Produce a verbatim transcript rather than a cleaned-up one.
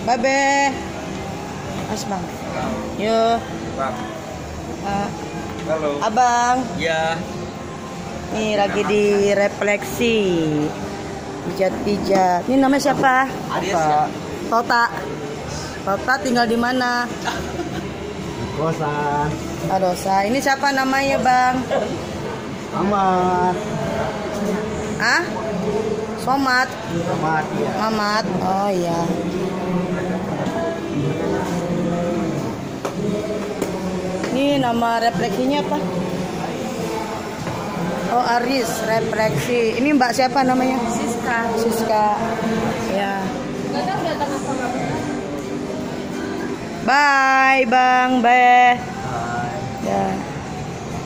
Babe. Mas Bang. Yuk. Bang. Uh, Halo. Abang. Ya. Nih lagi di refleksi. Pijat-pijat. Ini namanya siapa? Aries ya? Tota. Tota tinggal di mana? Kosan. Adosa. Ini siapa namanya, Bang? Amat. Ah? Somat. Amat ya. Mamat. Oh iya. Ini nama refleksinya apa? Oh, Aris refleksi. Ini Mbak siapa namanya? Siska. Siska. Ya. Gak tahu datang apa. Bye, Bang. Bye.